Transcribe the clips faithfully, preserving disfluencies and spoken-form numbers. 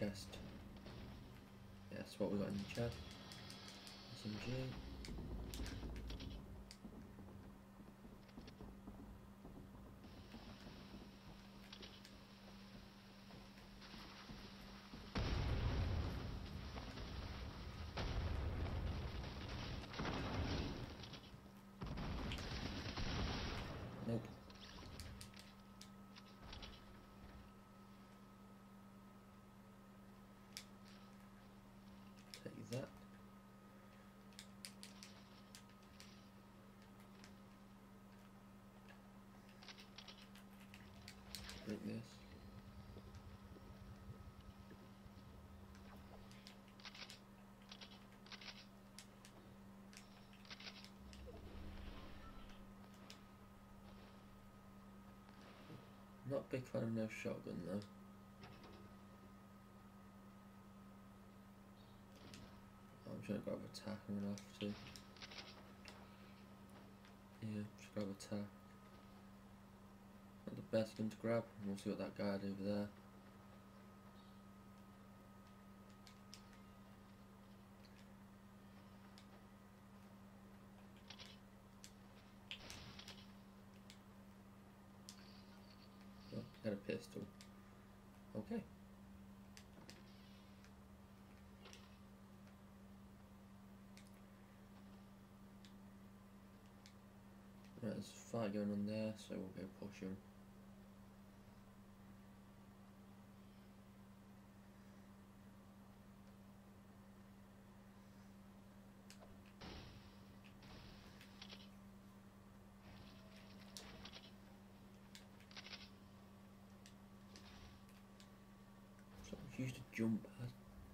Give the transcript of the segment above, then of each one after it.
chest. Yeah, that's what we got in the chest. S M G. Nope. Take that. Break this. Not a big fan of no shotgun though. I'm trying to grab attack, I'm gonna have to. Yeah, just grab attack. Not the best gun to grab, and we'll see what that guy had over there. Oh, he had a pistol. Okay. Right, there's a fight going on there, so we'll go push him. So I used to jump pad.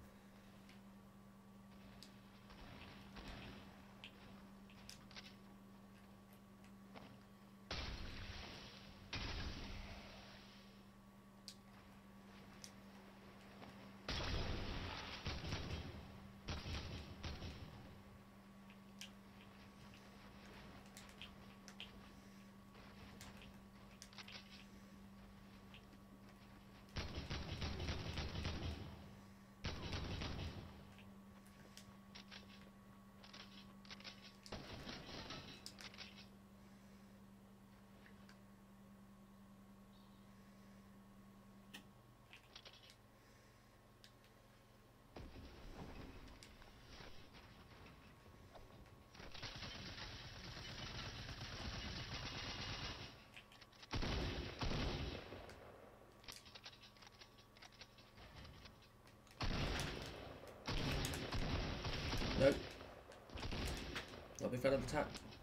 Nope. Not a big fan of attack.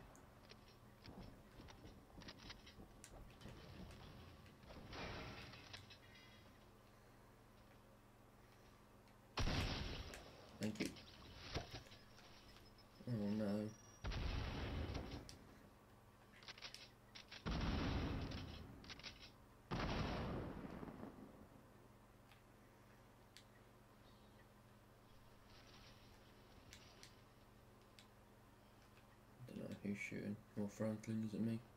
Thank you. Oh no. Don't know who's shooting. More Franklin, is it me?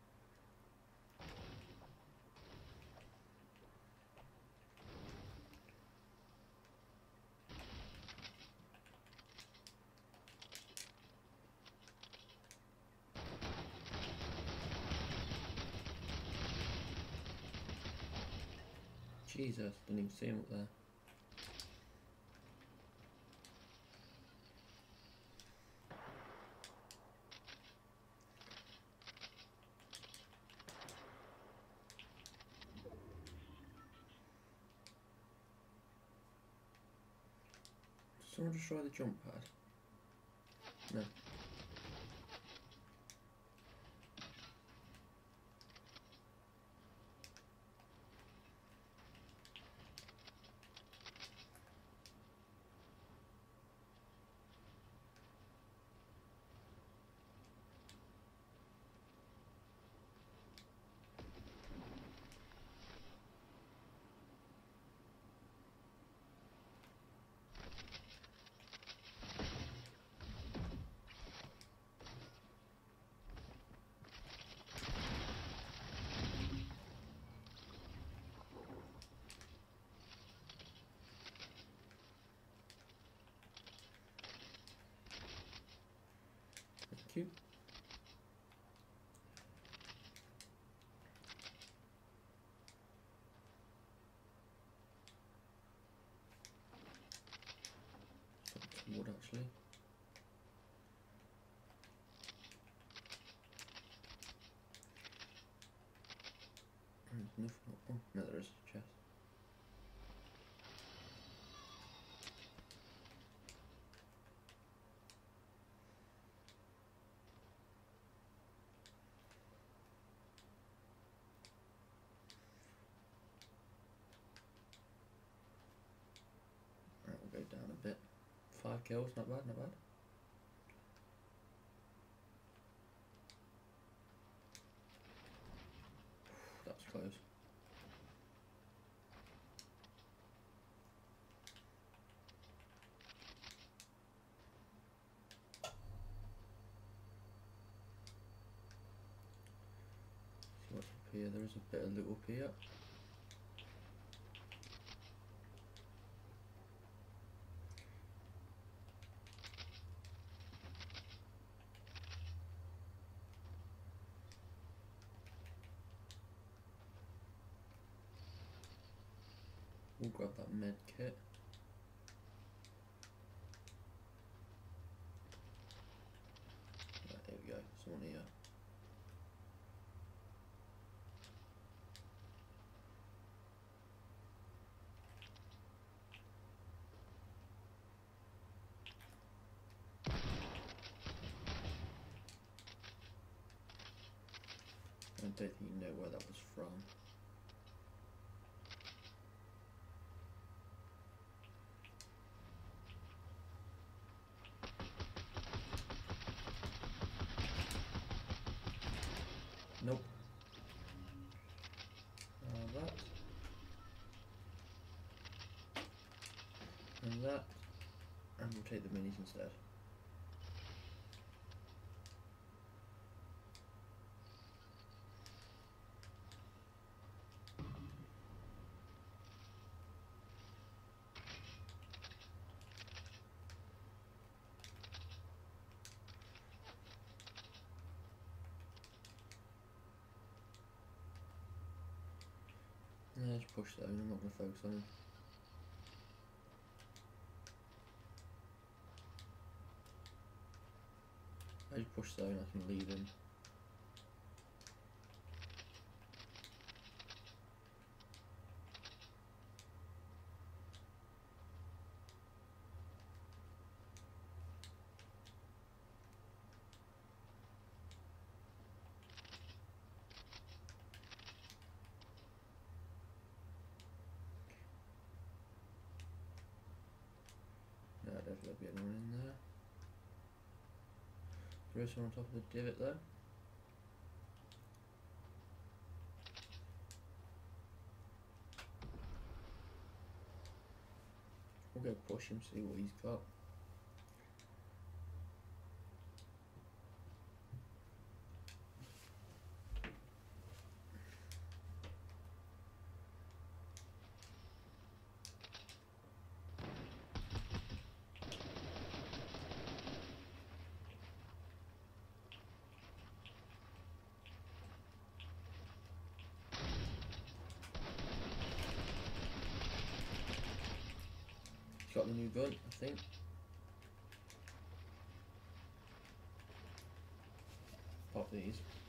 Jesus, didn't even see him up there. Did someone destroy the jump pad? No. wood actually. There's nothing. Oh, no, there is a chest. Right, we'll go down a bit. Five kills, not bad, not bad. That was close. See what's up here. There is a bit of loot up here. We'll grab that med kit. Right, here we go, someone here. I don't think you know where that was from. Nope. Uh, that. And that. And we'll take the minis instead. Yeah, just push that in, I'm not going to focus on him. I just push zone, I can leave him. No, definitely be anyone in there. There is one on top of the divot though. We'll go push him, see what he's got. He's got the new gun, I think. Pop these.